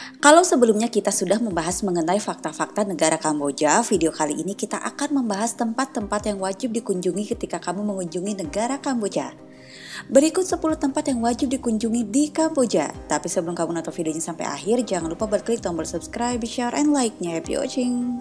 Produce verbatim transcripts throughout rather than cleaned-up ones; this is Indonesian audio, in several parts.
Kalau sebelumnya kita sudah membahas mengenai fakta-fakta negara Kamboja, video kali ini kita akan membahas tempat-tempat yang wajib dikunjungi ketika kamu mengunjungi negara Kamboja. Berikut sepuluh tempat yang wajib dikunjungi di Kamboja. Tapi sebelum kamu nonton videonya sampai akhir, jangan lupa buat klik tombol subscribe, share, and like-nya. Happy watching!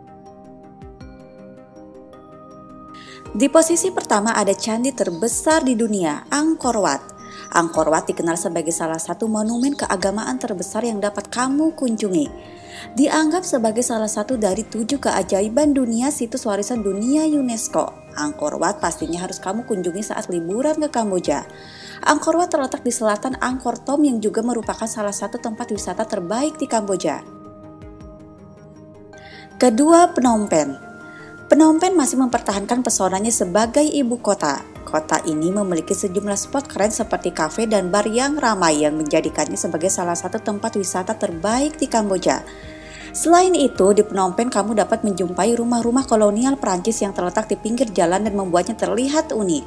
Di posisi pertama ada candi terbesar di dunia, Angkor Wat. Angkor Wat dikenal sebagai salah satu monumen keagamaan terbesar yang dapat kamu kunjungi. Dianggap sebagai salah satu dari tujuh keajaiban dunia situs warisan dunia UNESCO. Angkor Wat pastinya harus kamu kunjungi saat liburan ke Kamboja. Angkor Wat terletak di selatan Angkor Thom yang juga merupakan salah satu tempat wisata terbaik di Kamboja. Kedua, Phnom Penh. Phnom Penh masih mempertahankan pesonanya sebagai ibu kota. Kota ini memiliki sejumlah spot keren seperti kafe dan bar yang ramai yang menjadikannya sebagai salah satu tempat wisata terbaik di Kamboja. Selain itu, di Phnom Penh kamu dapat menjumpai rumah-rumah kolonial Prancis yang terletak di pinggir jalan dan membuatnya terlihat unik.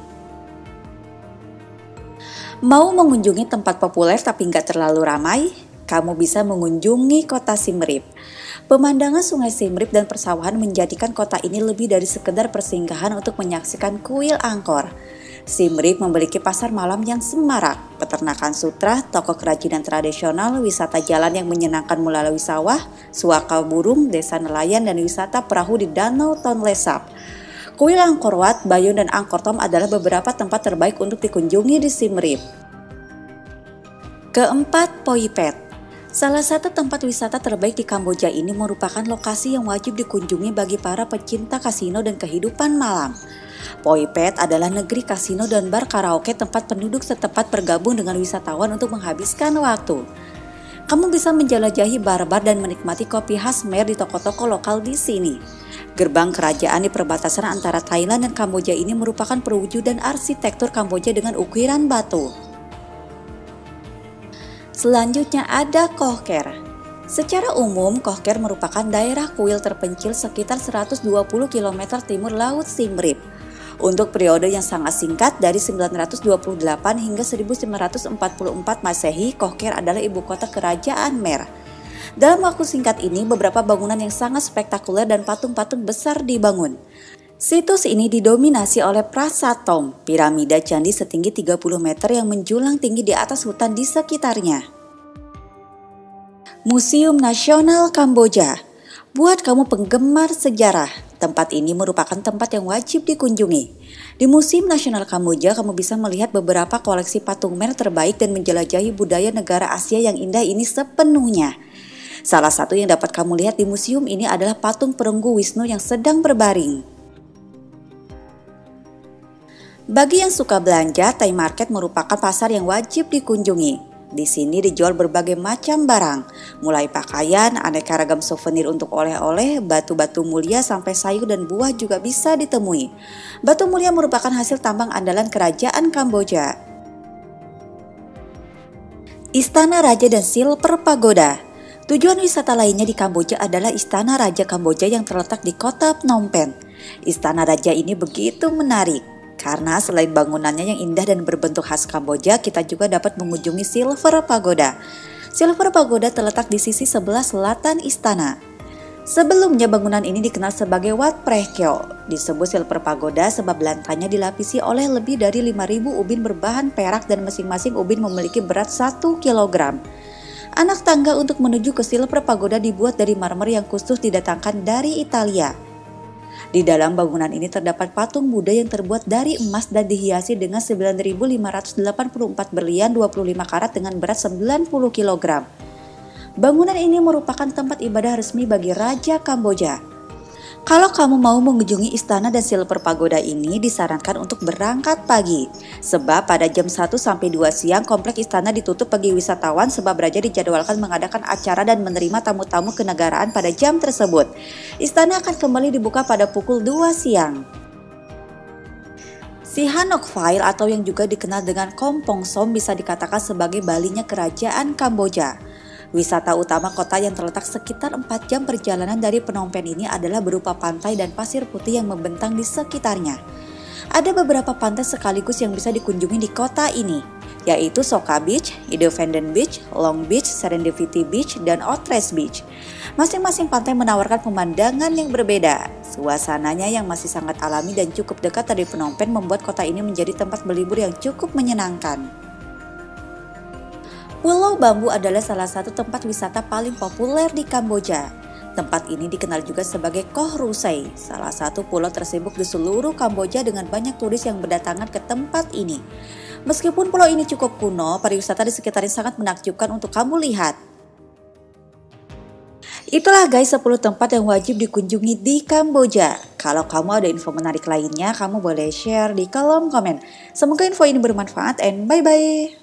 Mau mengunjungi tempat populer tapi nggak terlalu ramai? Kamu bisa mengunjungi kota Siem Reap. Pemandangan sungai Siem Reap dan persawahan menjadikan kota ini lebih dari sekedar persinggahan untuk menyaksikan kuil Angkor. Siem Reap memiliki pasar malam yang semarak, peternakan sutra, toko kerajinan tradisional, wisata jalan yang menyenangkan melalui sawah, suaka burung, desa nelayan, dan wisata perahu di Danau Tonle Sap. Kuil Angkor Wat, Bayon, dan Angkor Thom adalah beberapa tempat terbaik untuk dikunjungi di Siem Reap. Keempat, Phoi Phet. Salah satu tempat wisata terbaik di Kamboja ini merupakan lokasi yang wajib dikunjungi bagi para pecinta kasino dan kehidupan malam. Phoi Phet adalah negeri kasino dan bar karaoke tempat penduduk setempat bergabung dengan wisatawan untuk menghabiskan waktu. Kamu bisa menjelajahi bar-bar dan menikmati kopi khas Khmer di toko-toko lokal di sini. Gerbang kerajaan di perbatasan antara Thailand dan Kamboja ini merupakan perwujudan arsitektur Kamboja dengan ukiran batu. Selanjutnya ada Koh Ker. Secara umum, Koh Ker merupakan daerah kuil terpencil sekitar seratus dua puluh kilometer timur laut Siem Reap. Untuk periode yang sangat singkat dari sembilan ratus dua puluh delapan hingga seribu sembilan ratus empat puluh empat Masehi, Koh Ker adalah ibu kota kerajaan Khmer. Dalam waktu singkat ini, beberapa bangunan yang sangat spektakuler dan patung-patung besar dibangun. Situs ini didominasi oleh Prasat Thom, piramida candi setinggi tiga puluh meter yang menjulang tinggi di atas hutan di sekitarnya. Museum Nasional Kamboja. Buat kamu penggemar sejarah, tempat ini merupakan tempat yang wajib dikunjungi. Di Museum Nasional Kamboja, kamu bisa melihat beberapa koleksi patung Khmer terbaik dan menjelajahi budaya negara Asia yang indah ini sepenuhnya. Salah satu yang dapat kamu lihat di museum ini adalah patung perunggu Wisnu yang sedang berbaring. Bagi yang suka belanja, Thai Market merupakan pasar yang wajib dikunjungi. Di sini dijual berbagai macam barang, mulai pakaian, aneka ragam souvenir untuk oleh-oleh, batu-batu mulia sampai sayur dan buah juga bisa ditemui. Batu mulia merupakan hasil tambang andalan kerajaan Kamboja. Istana Raja dan Silver Pagoda. Tujuan wisata lainnya di Kamboja adalah Istana Raja Kamboja yang terletak di kota Phnom Penh. Istana Raja ini begitu menarik. Karena selain bangunannya yang indah dan berbentuk khas Kamboja, kita juga dapat mengunjungi Silver Pagoda. Silver Pagoda terletak di sisi sebelah selatan istana. Sebelumnya bangunan ini dikenal sebagai Wat Preh Kyo. Disebut Silver Pagoda sebab lantainya dilapisi oleh lebih dari lima ribu ubin berbahan perak dan masing-masing ubin memiliki berat satu kilogram. Anak tangga untuk menuju ke Silver Pagoda dibuat dari marmer yang khusus didatangkan dari Italia. Di dalam bangunan ini terdapat patung Buddha yang terbuat dari emas dan dihiasi dengan sembilan ribu lima ratus delapan puluh empat berlian dua puluh lima karat dengan berat sembilan puluh kilogram. Bangunan ini merupakan tempat ibadah resmi bagi Raja Kamboja. Kalau kamu mau mengunjungi istana dan Silver Pagoda ini, disarankan untuk berangkat pagi. Sebab pada jam satu sampai dua siang kompleks istana ditutup bagi wisatawan sebab raja dijadwalkan mengadakan acara dan menerima tamu-tamu kenegaraan pada jam tersebut. Istana akan kembali dibuka pada pukul dua siang. Sihanouk Valley atau yang juga dikenal dengan Kompong Som bisa dikatakan sebagai Balinya kerajaan Kamboja. Wisata utama kota yang terletak sekitar empat jam perjalanan dari Phnom Penh ini adalah berupa pantai dan pasir putih yang membentang di sekitarnya. Ada beberapa pantai sekaligus yang bisa dikunjungi di kota ini. yaitu Soka Beach, Independence Beach, Long Beach, Serendipity Beach, dan Outrest Beach. Masing-masing pantai menawarkan pemandangan yang berbeda. Suasananya yang masih sangat alami dan cukup dekat dari Phnom Penh membuat kota ini menjadi tempat berlibur yang cukup menyenangkan. Pulau Bambu adalah salah satu tempat wisata paling populer di Kamboja. Tempat ini dikenal juga sebagai Koh Rusai, salah satu pulau tersibuk di seluruh Kamboja dengan banyak turis yang berdatangan ke tempat ini. Meskipun pulau ini cukup kuno, pariwisata di sekitarnya sangat menakjubkan untuk kamu lihat. Itulah guys sepuluh tempat yang wajib dikunjungi di Kamboja. Kalau kamu ada info menarik lainnya, kamu boleh share di kolom komen. Semoga info ini bermanfaat and bye-bye.